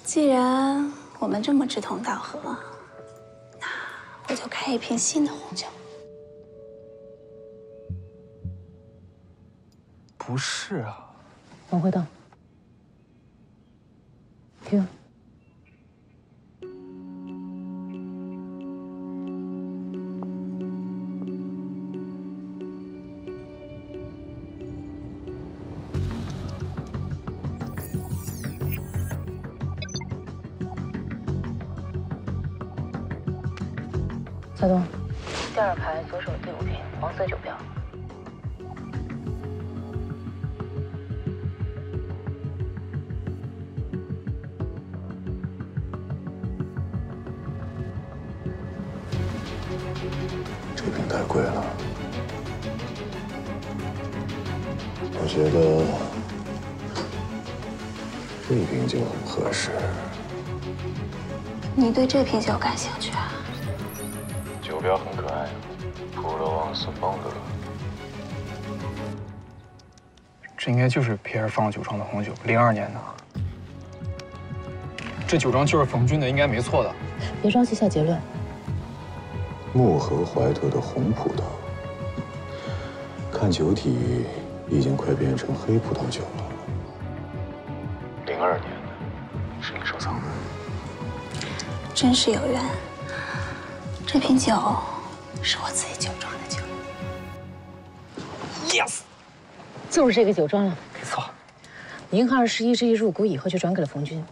既然我们这么志同道合，那我就开一瓶新的红酒。 不是啊， 往回倒。停。夏冬，第2排左手第5瓶，黄色酒标。 这瓶太贵了，我觉得这瓶酒很合适。 你对这瓶酒感兴趣啊？ 酒标很可爱啊，普罗旺斯风格。 这应该就是皮尔放酒庄的红酒，02年的。这酒庄就是冯军的，应该没错的。 别着急下结论。 穆和怀特的红葡萄，看酒体已经快变成黑葡萄酒了。02年的，是你收藏的。 真是有缘。这瓶酒是我自己酒庄的酒。 Yes， 就是这个酒庄了。 没错。 银行21之1入股以后就转给了冯军。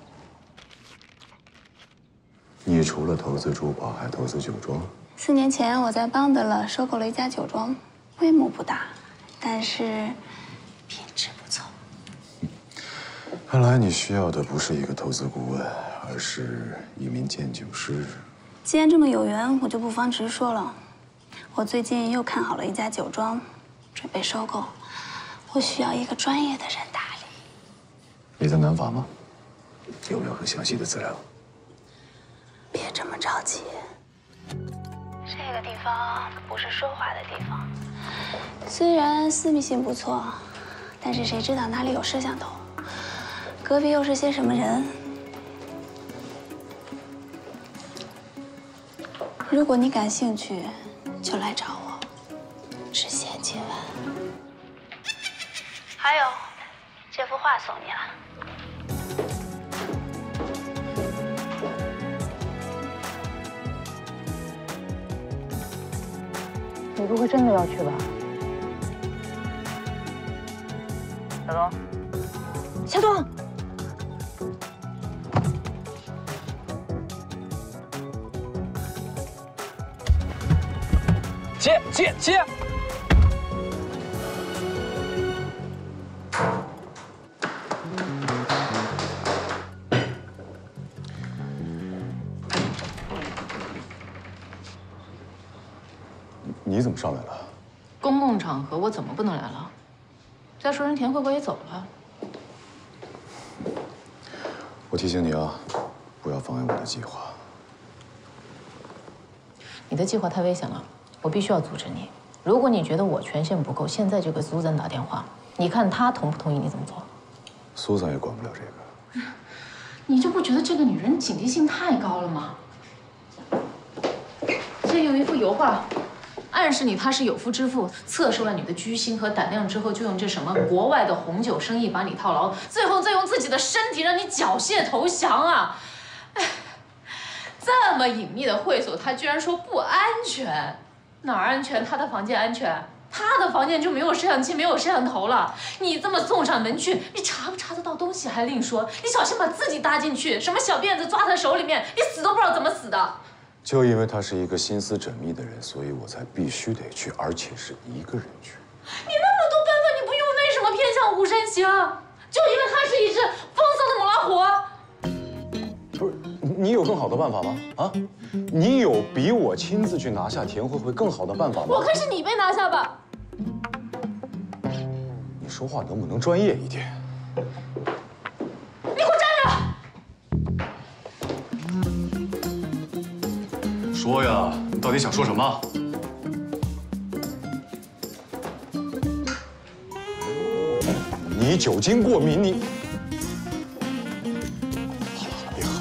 你除了投资珠宝，还投资酒庄 ？4年前我在邦德勒收购了一家酒庄，规模不大，但是品质不错。 看来你需要的不是一个投资顾问，而是一名鉴酒师。 既然这么有缘，我就不妨直说了。我最近又看好了一家酒庄，准备收购，我需要一个专业的人打理。 你在南法吗？有没有很详细的资料？ 别这么着急。这个地方不是说话的地方。虽然私密性不错，但是谁知道哪里有摄像头？隔壁又是些什么人？如果你感兴趣，就来找我，只限今晚。还有，这幅画送你了。 你不会真的要去吧？小东，小东， 接！ 你怎么上来了？ 公共场合我怎么不能来了？再说人田慧慧也走了。 我提醒你啊，不要妨碍我的计划。 你的计划太危险了，我必须要阻止你。如果你觉得我权限不够，现在就给苏珊打电话，你看她同不同意你这么做？ 苏珊也管不了这个。 你就不觉得这个女人警惕性太高了吗？这有一幅油画，暗示你他是有夫之妇，测试了你的居心和胆量之后，就用这什么国外的红酒生意把你套牢，最后再用自己的身体让你缴械投降啊！哎，这么隐秘的会所，他居然说不安全，哪儿安全？他的房间安全？他的房间就没有摄像机，没有摄像头了。你这么送上门去，你查不查得到东西还另说，你小心把自己搭进去，什么小辫子抓在手里面，你死都不知道怎么死的。 就因为他是一个心思缜密的人，所以我才必须得去，而且是一个人去。 你那么多办法，你不用为什么偏向吴山行？就因为他是一只疯丧的母老虎？ 不是，你有更好的办法吗？啊，你有比我亲自去拿下田慧慧更好的办法吗？ 我看是你被拿下吧。 你说话能不能专业一点？ 你给我站着！ 说呀，你到底想说什么？你酒精过敏，你……好了，别喝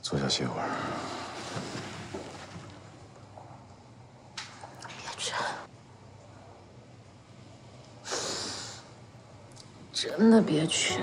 坐下歇会儿。 别去，真的别去。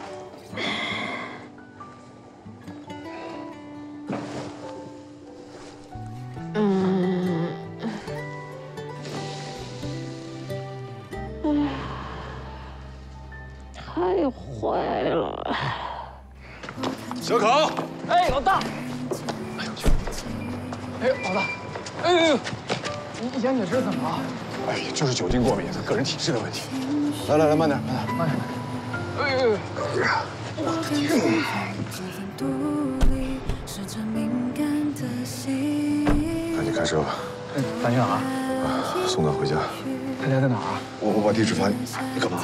太坏了。 小考， 哎，老大！哎呦我去！哎，老大！哎呦呦！你眼姐这是怎么了？ 哎呀，就是酒精过敏，个人体质的问题。来来来，慢点，慢点， 慢点。哎呦呦！ 我的天！赶紧开车吧。 哎，咱去哪儿？ 送他回家。 他家在哪儿啊？ 我把地址发你。你干嘛？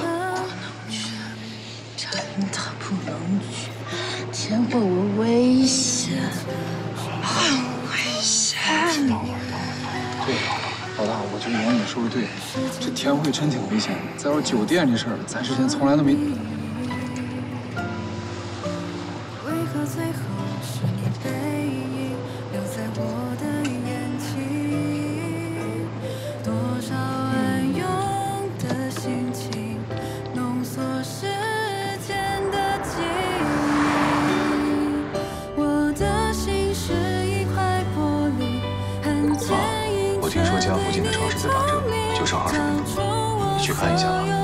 真的不能去，天会危险，很危险。 对，老大，我觉得眼姐说的对，这天会真挺危险的。再说酒店这事儿，咱之前从来都没。 为何最后是你背影留在我的眼睛？多少暗涌的心情，浓缩时间的记忆。我的心是一块玻璃，很坚硬。 我听说家附近的超市在打折，就剩20分钟了，你去看一下吧。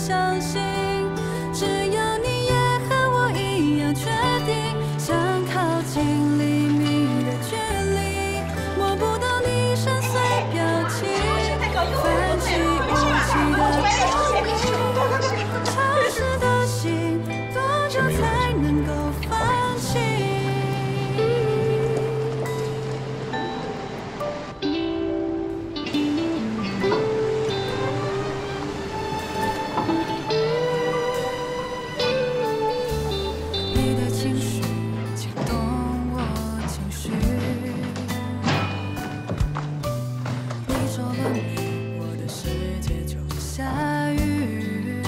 只要你也和我一样决定，想靠近厘米的距离，摸不到你深邃表情，泛起雾气的潮湿的心，多久才能够放弃？你的情绪牵动我情绪，你说了你，我的世界就下雨。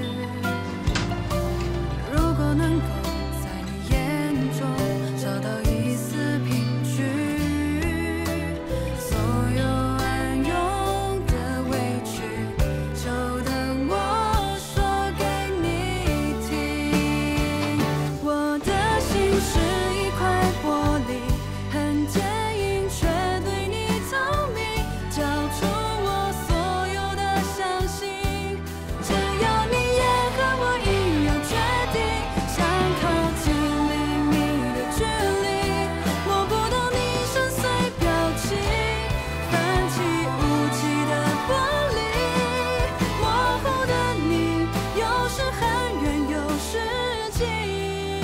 如果能够在你眼中找到一丝凭据，所有暗涌的委屈，就等我说给你听。我的心是一块玻璃，很坚硬，却对你透明，交出我所有的相信。只要你也和我一样决定，想靠近厘米的距离，摸不到你深邃表情，泛起雾气的玻璃，模糊的你，有时很远，有时近。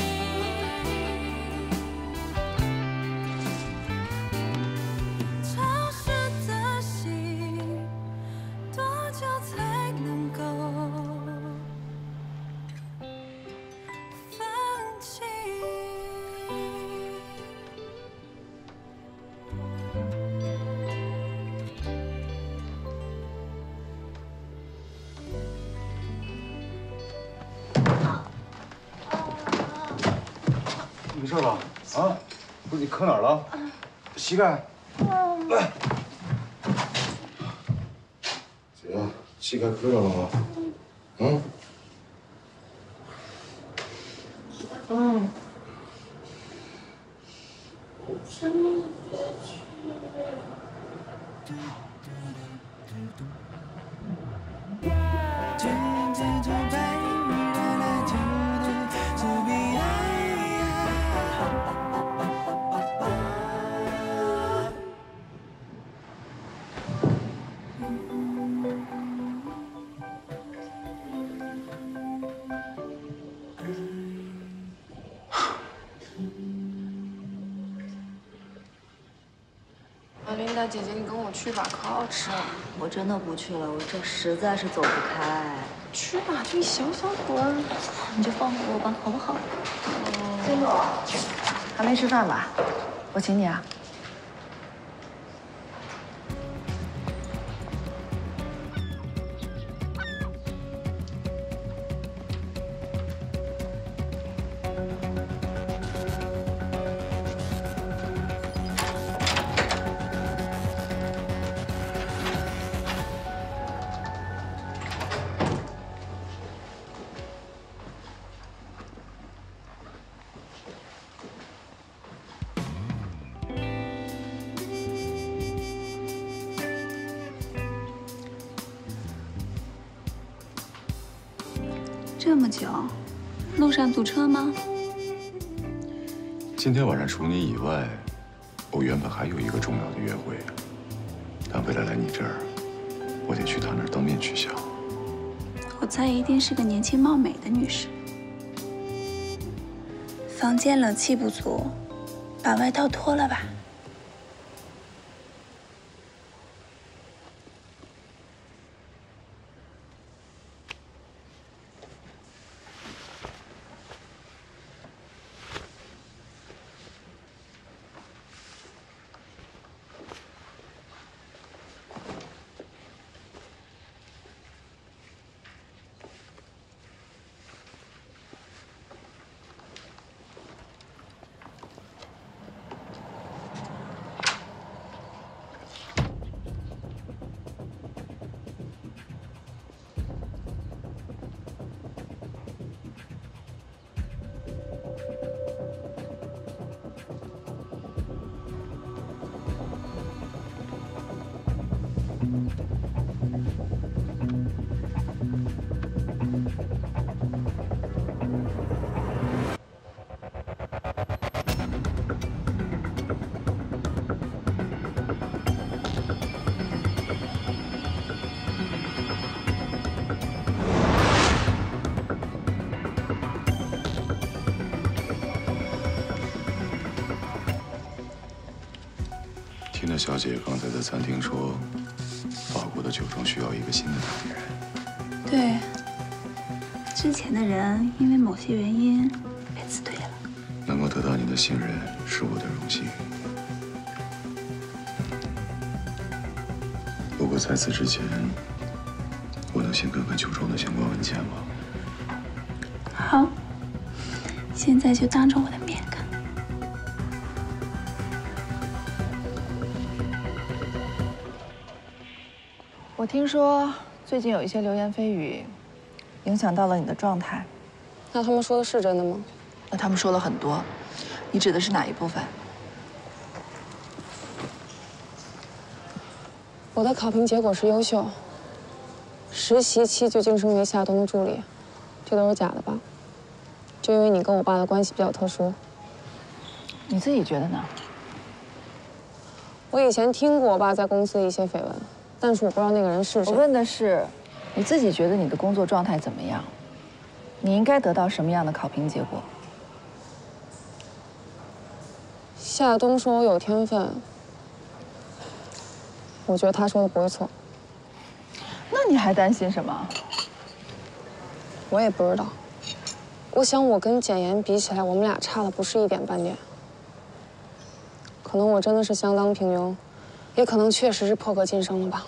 潮湿的心，多久才能够放弃？ 没事吧？啊？不是你磕哪儿了？膝盖。来。姐，膝盖磕着了吗？嗯。 琳达姐姐，你跟我去吧，可好吃了。 我真的不去了，我这实在是走不开。 去吧，就一小小会儿。 你就放过我吧，好不好？ 真的。还没吃饭吧？我请你啊。 这么久，路上堵车吗？ 今天晚上除你以外，我原本还有一个重要的约会，但为了来你这儿，我得去他那儿当面取消。 我猜一定是个年轻貌美的女士。房间冷气不足，把外套脱了吧。 缇娜小姐刚才在餐厅说，法国的酒庄需要一个新的代理人。 对，之前的人因为某些原因被辞退了。 能够得到你的信任是我的荣幸。不过在此之前，我能先看看酒庄的相关文件吗？ 好，现在就当着我的面看。 我听说最近有一些流言蜚语，影响到了你的状态。 那他们说的是真的吗？ 那他们说了很多，你指的是哪一部分？ 我的考评结果是优秀，实习期就晋升为夏冬的助理，这都是假的吧？就因为你跟我爸的关系比较特殊。 你自己觉得呢？ 我以前听过我爸在公司的一些绯闻。 但是我不知道那个人是谁。 我问的是，你自己觉得你的工作状态怎么样？你应该得到什么样的考评结果？ 夏冬说我有天分，我觉得他说的不会错。 那你还担心什么？ 我也不知道。我想我跟简言比起来，我们俩差的不是一点半点。可能我真的是相当平庸。 也可能确实是破格晋升了吧。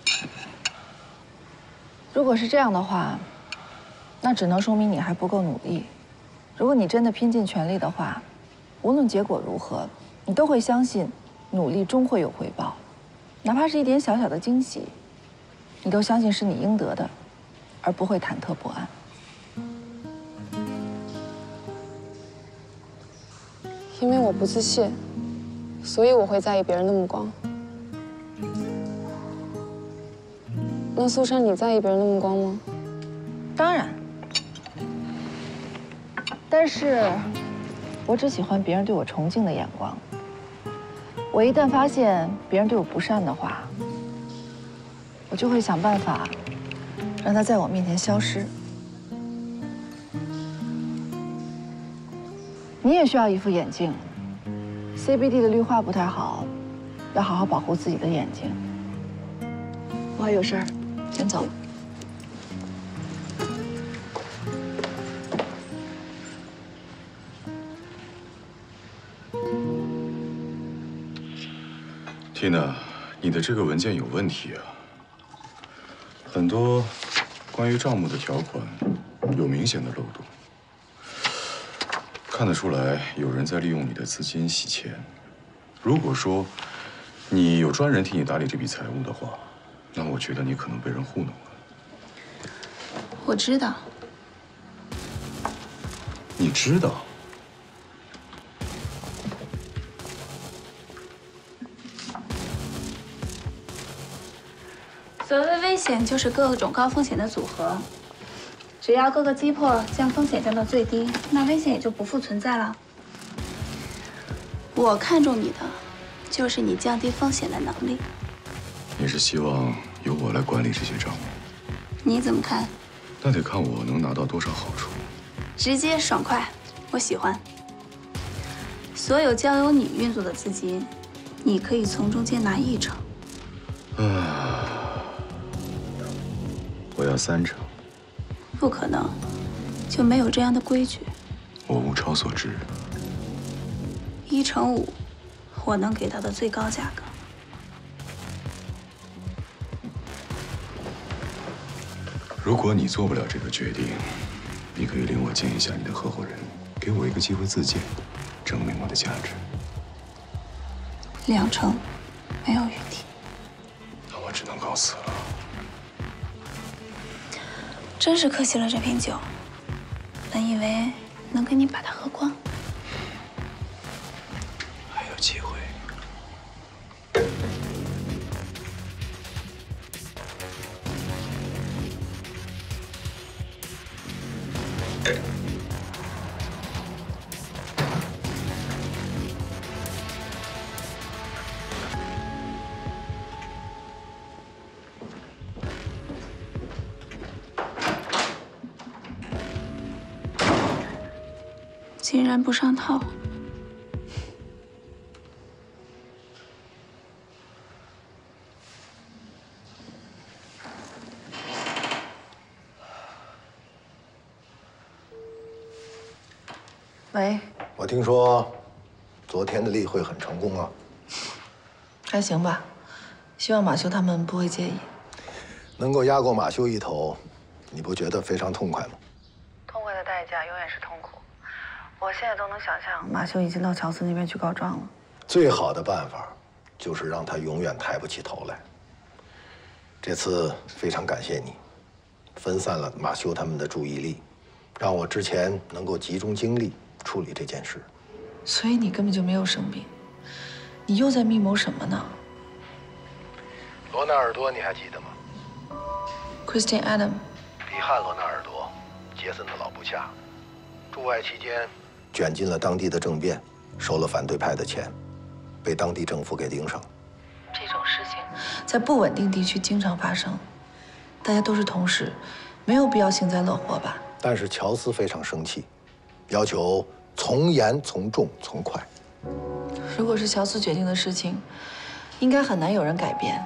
如果是这样的话，那只能说明你还不够努力。如果你真的拼尽全力的话，无论结果如何，你都会相信努力终会有回报，哪怕是一点小小的惊喜，你都相信是你应得的，而不会忐忑不安。 因为我不自信，所以我会在意别人的目光。 那苏珊，你在意别人的目光吗？ 当然，但是，我只喜欢别人对我崇敬的眼光。我一旦发现别人对我不善的话，我就会想办法让他在我面前消失。你也需要一副眼镜 ，CBD 的绿化不太好，要好好保护自己的眼睛。我还有事儿。 先走了。 缇娜，你的这个文件有问题啊！很多关于账目的条款有明显的漏洞，看得出来有人在利用你的资金洗钱。如果说你有专人替你打理这笔财务的话， 那我觉得你可能被人糊弄了。 我知道。 你知道？ 所谓危险，就是各种高风险的组合。 只要各个击破，将风险降到最低，那危险也就不复存在了。我看中你的，就是你降低风险的能力。 你是希望由我来管理这些账目？ 你怎么看？ 那得看我能拿到多少好处。 直接爽快，我喜欢。所有交由你运作的资金，你可以从中间拿1成。 我要3成。 不可能，就没有这样的规矩。 我物超所值。 1乘5，我能给到的最高价格。 如果你做不了这个决定，你可以领我见一下你的合伙人，给我一个机会自荐，证明我的价值。 2成，没有余地。 那我只能告辞了。 真是客气了这瓶酒，本以为能跟你把它喝光。 还有机会。 竟然不上套。 喂， 我听说昨天的例会很成功啊， 还行吧，希望马修他们不会介意。 能够压过马修一头，你不觉得非常痛快吗？ 痛快的代价永远是痛苦。我现在都能想象，马修已经到乔斯那边去告状了。 最好的办法就是让他永远抬不起头来。这次非常感谢你，分散了马修他们的注意力，让我之前能够集中精力处理这件事。 所以你根本就没有生病，你又在密谋什么呢？ 罗纳尔多你还记得吗？ Christian Adam， 比汉·罗纳尔多，杰森的老部下，驻外期间卷进了当地的政变，收了反对派的钱，被当地政府给盯上了。 这种事情在不稳定地区经常发生，大家都是同事，没有必要幸灾乐祸吧？ 但是乔斯非常生气，要求从严、从重、从快。 如果是乔斯决定的事情，应该很难有人改变。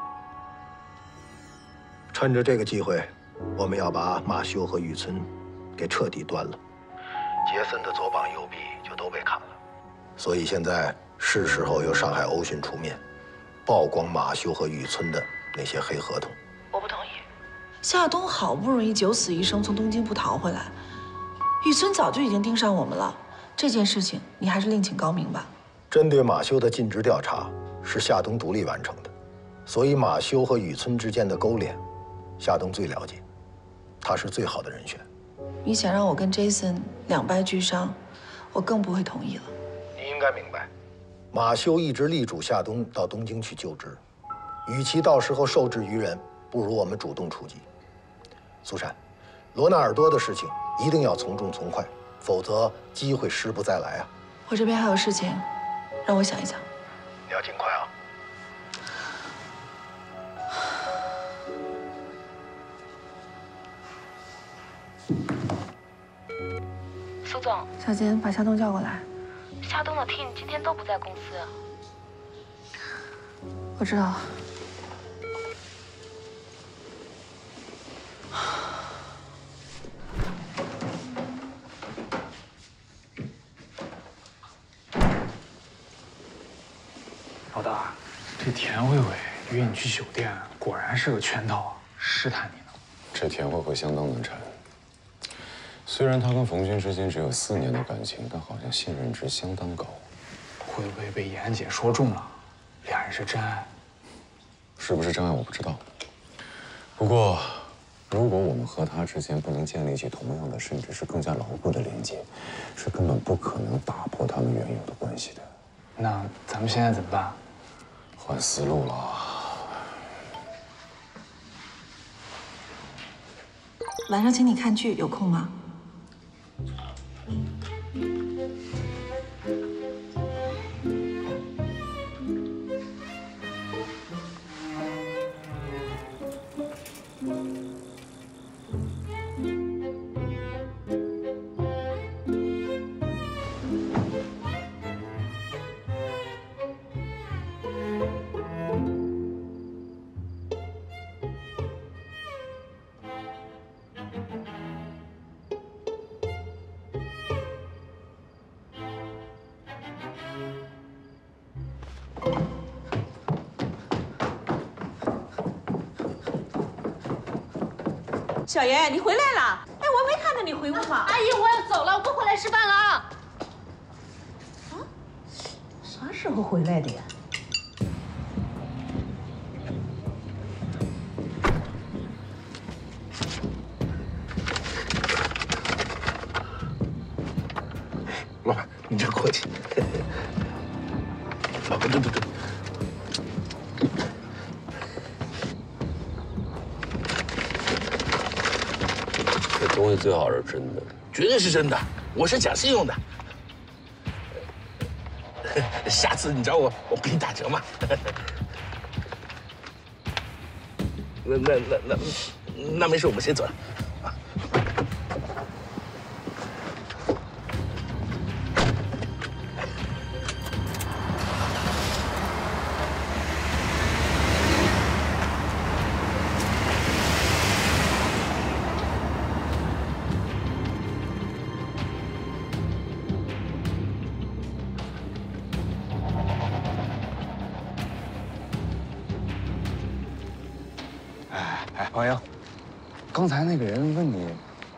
趁着这个机会，我们要把马修和雨村给彻底端了。杰森的左膀右臂就都被砍了，所以现在是时候由上海欧讯出面，曝光马修和雨村的那些黑合同。 我不同意。夏冬好不容易9死1生从东京不逃回来，雨村早就已经盯上我们了。这件事情你还是另请高明吧。 针对马修的尽职调查是夏冬独立完成的，所以马修和雨村之间的勾连，夏冬最了解，他是最好的人选。 你想让我跟 Jason 两败俱伤，我更不会同意了。 你应该明白，马修一直力主夏冬到东京去就职，与其到时候受制于人，不如我们主动出击。苏珊，罗纳尔多的事情一定要从重从快，否则机会失不再来啊！ 我这边还有事情，让我想一想。 你要尽快啊！ 苏总， 小金，把夏冬叫过来。 夏冬的 team 今天都不在公司。 我知道。 老大，这田慧慧约你去酒店，果然是个圈套啊，试探你呢。 这田慧慧相当难缠。虽然她跟冯军之间只有4年的感情，但好像信任值相当高。 会不会被妍姐说中了？俩人是真爱？ 是不是真爱我不知道。不过，如果我们和她之间不能建立起同样的，甚至是更加牢固的连接，是根本不可能打破他们原有的关系的。 那咱们现在怎么办？ 换思路了。 晚上请你看剧，有空吗？ 小妍，你回来了！哎，我没看到你回屋嘛。 阿姨，我要走了，我不回来吃饭了啊！ 啊？啥时候回来的呀？ 老板，你这客气。老板，对。 这东西最好是真的， 绝对是真的，我是讲信用的。下次你找我，我给你打折嘛。那没事，我们先走了。 朋友，刚才那个人问你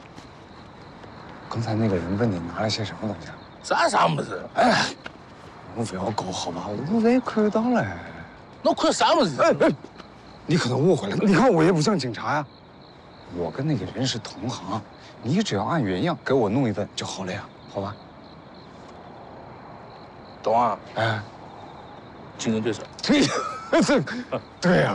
拿了些什么东西啊？ 啥么子？ 哎，侬不要搞好吧？我来看到了。 那看啥么子？ 哎，你可能误会了。你看我也不像警察呀，我跟那个人是同行，你只要按原样给我弄一份就好了呀，好吧？ 懂啊？ 哎， 竞争对手。 对呀。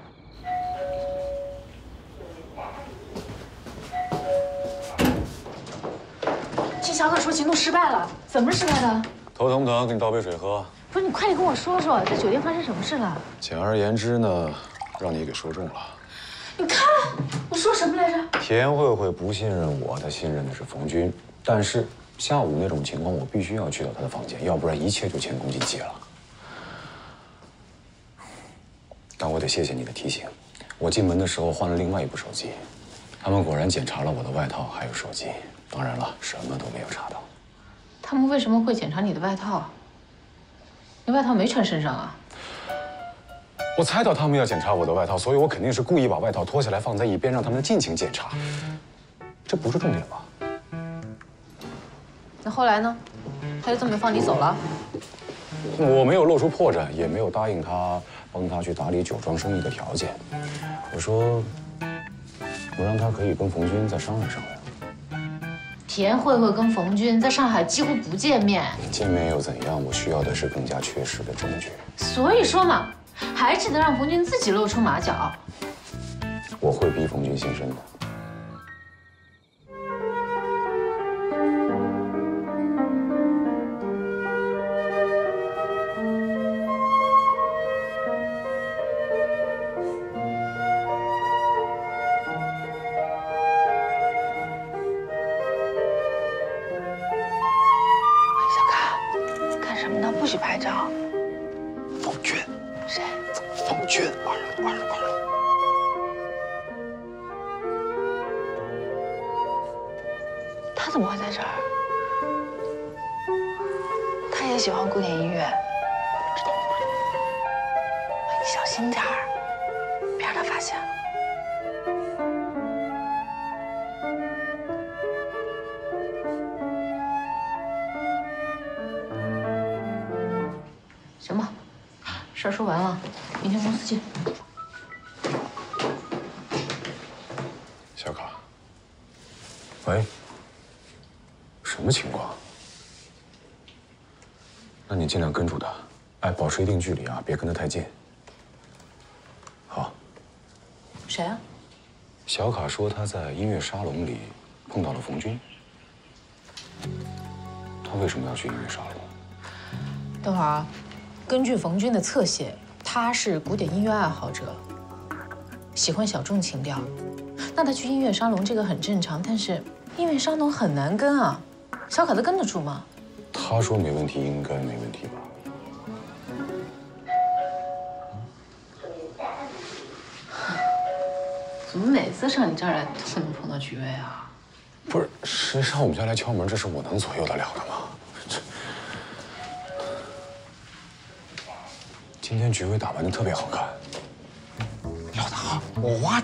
季小可说行动失败了，怎么失败的？ 头疼不疼？给你倒杯水喝。 不是，你快点跟我说说，在酒店发生什么事了？ 简而言之呢，让你给说中了。 你看，我说什么来着？ 田慧慧不信任我，她信任的是冯军。但是下午那种情况，我必须要去到她的房间，要不然一切就前功尽弃了。但我得谢谢你的提醒，我进门的时候换了另外一部手机，他们果然检查了我的外套还有手机。当然了，什么都没有查到。 他们为什么会检查你的外套？你外套没穿身上啊？ 我猜到他们要检查我的外套，所以我肯定是故意把外套脱下来放在一边，让他们尽情检查。这不是重点吧？ 那后来呢？他就这么放你走了？ 我没有露出破绽，也没有答应他帮他去打理酒庄生意的条件。我说，我让他可以跟冯军再商量商量。 田慧慧跟冯军在上海几乎不见面， 见面又怎样？我需要的是更加确实的证据。 所以说嘛，还是得让冯军自己露出马脚。 我会逼冯军现身的。 不许拍照。 冯军， 谁？ 冯军，二楼。 他怎么会在这儿？他也喜欢古典音乐。 不知道。 你小心点儿，别让他发现了。 行吧，事儿说完了，明天公司见。 小卡，喂，什么情况？那你尽量跟住他，哎，保持一定距离啊，别跟他太近。好。 谁啊？ 小卡说他在音乐沙龙里碰到了冯军。他为什么要去音乐沙龙？ 等会儿啊，根据冯军的侧写，他是古典音乐爱好者，喜欢小众情调。那他去音乐沙龙这个很正常，但是音乐沙龙很难跟啊，小卡他跟得住吗？ 他说没问题，应该没问题吧？ 怎么每次上你这儿来都能碰到菊薇啊？ 不是，谁上我们家来敲门，这是我能左右得了的吗？今天菊薇打扮得特别好看。 老大，我挖。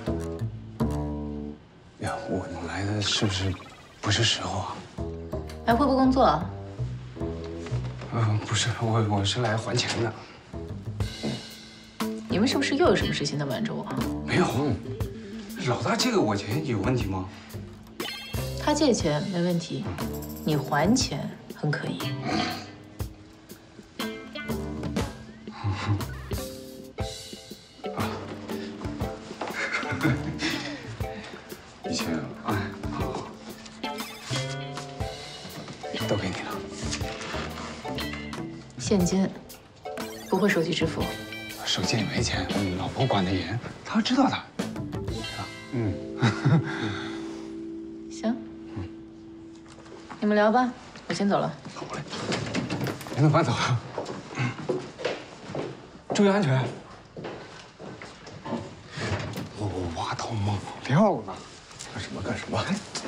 呀，我来的是不是时候啊？ 还会不工作啊？ 不是，我是来还钱的。 你们是不是又有什么事情在瞒着我？ 没有。老大借给我钱有问题吗？ 他借钱没问题，你还钱很可疑。 1000啊，好，都给你了。 现金，不会手机支付。 手机里没钱，老婆管得严，她要知道的。 行，你们聊吧，我先走了。 好嘞，别弄搬走了，注意安全。我挖头吗？漂亮！干什么干什么？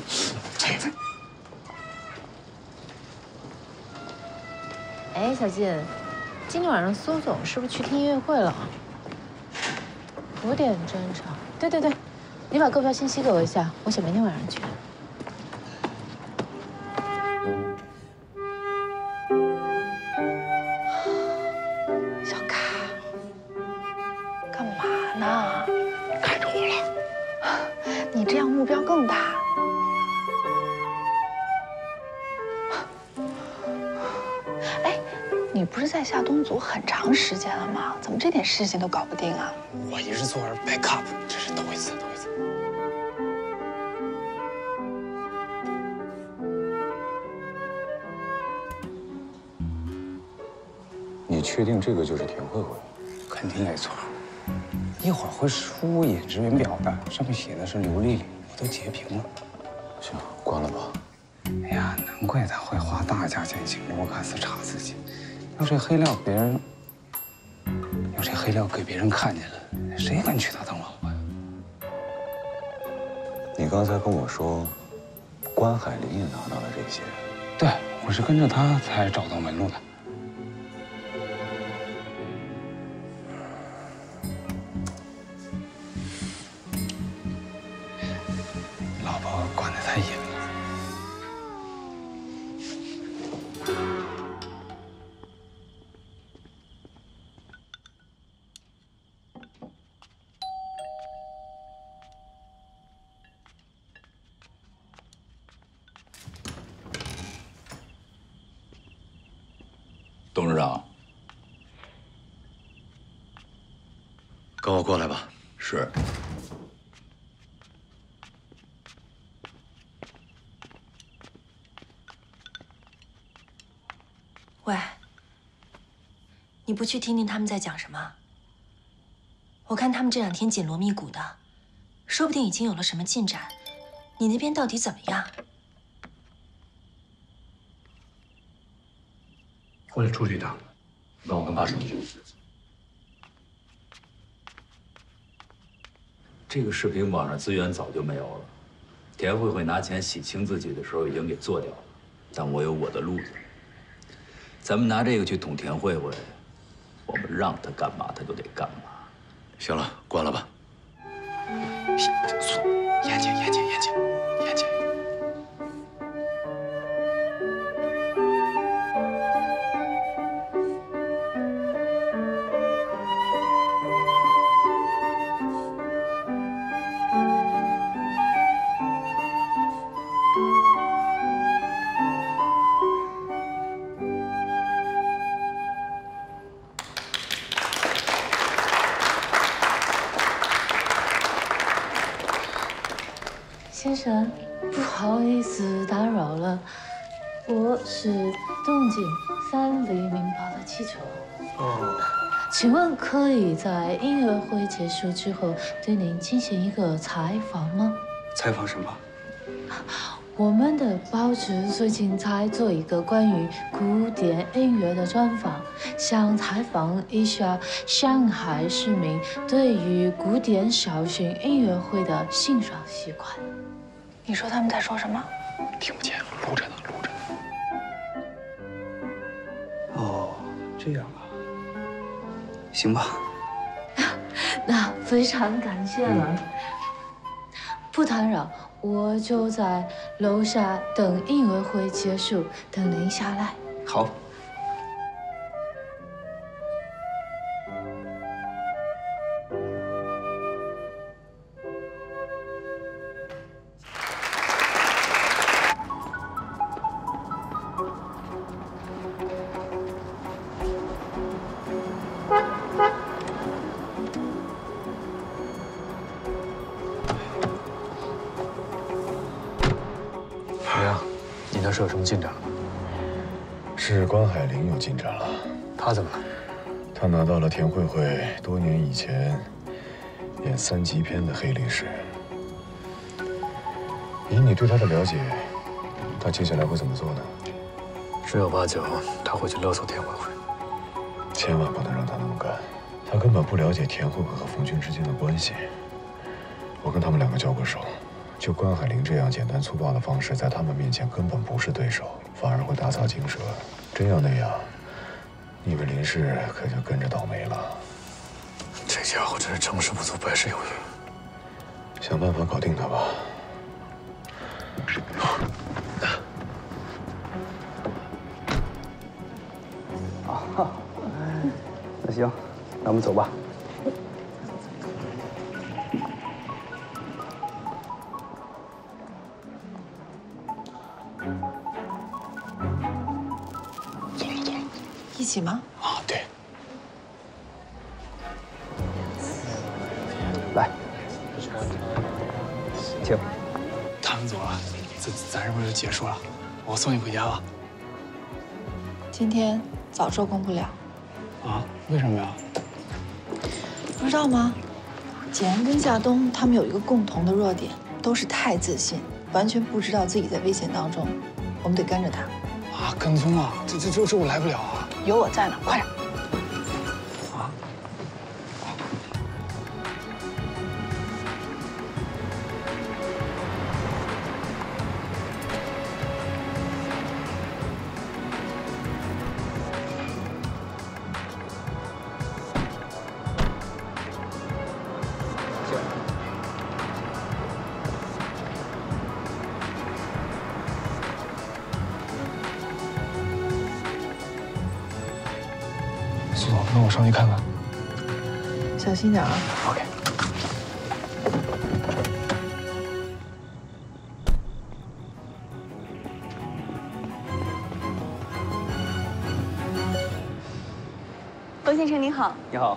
哎，小静，今天晚上苏总是不是去听音乐会了？5点专场。对，你把购票信息给我一下，我想明天晚上去。 小卡，干嘛呢？ 看着我了。 你这样目标更大。哎，你不是在夏冬组很长时间了吗？怎么这点事情都搞不定啊？ 我一直做着 backup， 这是头一次。 你确定这个就是田慧慧？ 肯定没错。一会儿会出演职员表的，上面写的是刘丽丽，我都截屏了。 行，关了吧。 哎呀，难怪他会花大价钱请罗卡斯查自己。要这黑料给别人看见了，谁敢娶她当老婆呀？ 你刚才跟我说，关海林也拿到了这些。 对，我是跟着他才找到门路的。老婆管得太严了。 董事长， 跟我过来吧。 是。 喂，你不去听听他们在讲什么？我看他们这2天紧锣密鼓的，说不定已经有了什么进展。你那边到底怎么样？ 我得出去一趟， 让我跟爸说去。这个视频网上资源早就没有了，田慧慧拿钱洗清自己的时候已经给做掉了，但我有我的路子。咱们拿这个去捅田慧慧，我们让她干嘛她就得干嘛。 行了，关了吧。 严谨。 先生，不好意思打扰了，我是东京3里民报的记者。哦，请问可以在音乐会结束之后对您进行一个采访吗？ 采访什么？ 我们的报纸最近在做一个关于古典音乐的专访，想采访一下上海市民对于古典小型音乐会的欣赏习惯。 你说他们在说什么？ 听不见，录着呢，录着呢。哦，这样啊。行吧。 那非常感谢了。不打扰，我就在楼下等音乐会结束，等您下来。 好。 你那是有什么进展了吗？是关海玲有进展了。 他怎么了？ 他拿到了田慧慧多年以前演3级片的黑历史。以你对他的了解，他接下来会怎么做呢？ 十有八九他会去勒索田慧慧。 千万不能让他那么干。他根本不了解田慧慧和冯军之间的关系。我跟他们2个交过手。就关海玲这样简单粗暴的方式，在他们面前根本不是对手，反而会大草惊蛇。真要那样，你们林氏可就跟着倒霉了。 这家伙真是成事不足败事有余。 想办法搞定他吧。 啊，那行，那我们走吧。 一起吗？ 啊，对。来，请。 他们走了，咱是不是就结束了？我送你回家吧。 今天早收工不了。 啊？为什么呀？ 不知道吗？简安跟夏冬他们有一个共同的弱点，都是太自信，完全不知道自己在危险当中。我们得跟着他。 啊，跟踪啊！这我来不了啊。 有我在呢，快点！ 啊！苏总，那我上去看看。 小心点啊。 OK。 罗先生您好。 你好。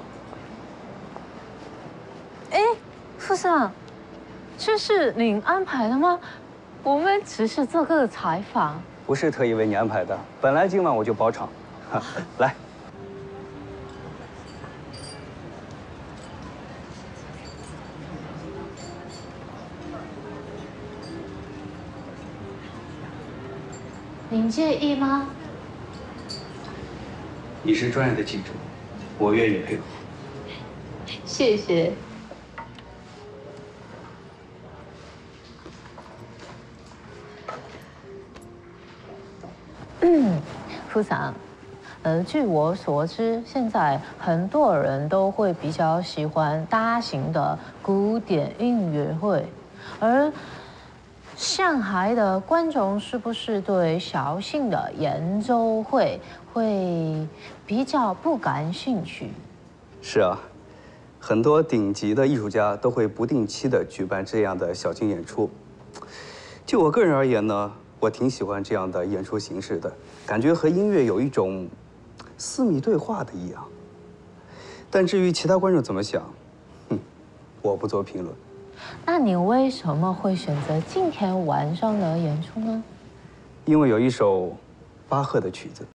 哎，傅上，这是您安排的吗？我们只是做个采访。 不是特意为你安排的，本来今晚我就包场。来。 您介意吗？ 你是专业的记者，我愿意配合。 谢谢。副长，据我所知，现在很多人都会比较喜欢大型的古典音乐会，而上海的观众是不是对小型的演奏会会比较不感兴趣？ 是啊，很多顶级的艺术家都会不定期的举办这样的小型演出。就我个人而言呢，我挺喜欢这样的演出形式的，感觉和音乐有一种私密对话的一样。但至于其他观众怎么想，我不做评论。 那你为什么会选择今天晚上的演出呢？ 因为有一首巴赫的曲子